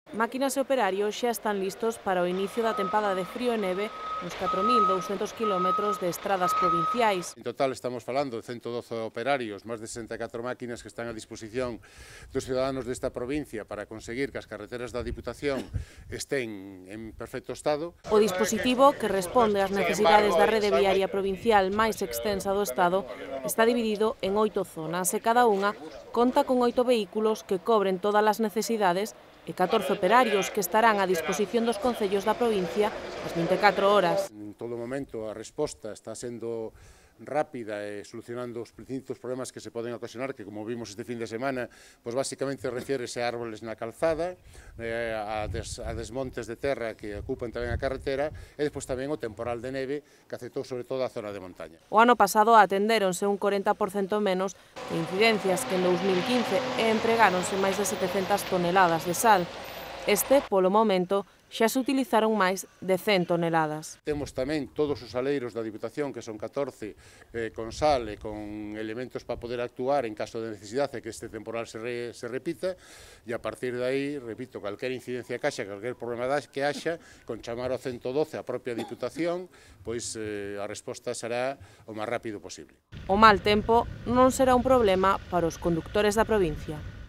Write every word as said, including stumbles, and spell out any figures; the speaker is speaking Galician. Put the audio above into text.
Máquinas e operarios xa están listos para o inicio da tempada de frío e neve nos catro mil douscentos kilómetros de estradas provinciais. En total estamos falando de ciento doce operarios, máis de sesenta e catro máquinas que están a disposición dos ciudadanos desta provincia para conseguir que as carreteras da Diputación estén en perfecto estado. O dispositivo, que responde ás necesidades da rede viaria provincial máis extensa do Estado, está dividido en oito zonas e cada unha conta con oito vehículos que cobren todas as necesidades e catorce operarios que estarán a disposición dos concellos da provincia ás vinte e catro horas. En todo momento a resposta está sendo rápida e solucionando os distintos problemas que se poden ocasionar, que como vimos este fin de semana, pois basicamente refiérese a árboles na calzada, eh, a, des, a desmontes de terra que ocupan tamén a carretera e despois tamén o temporal de neve que afectou sobre todo a zona de montaña. O ano pasado atendéronse un corenta por cento menos de incidencias que en dous mil quince e empregáronse máis de setecentas toneladas de sal. Este, polo momento, xa se utilizaron máis de cen toneladas. Temos tamén todos os saleiros da Diputación, que son catorce, eh, con sal e con elementos para poder actuar en caso de necesidade que este temporal se, re, se repita, e a partir de aí, repito, calquer incidencia que haxa, calquer problema que haxa, con chamar ao ciento doce a propia Diputación, pois eh, a resposta será o máis rápido posible. O mal tempo non será un problema para os condutores da provincia.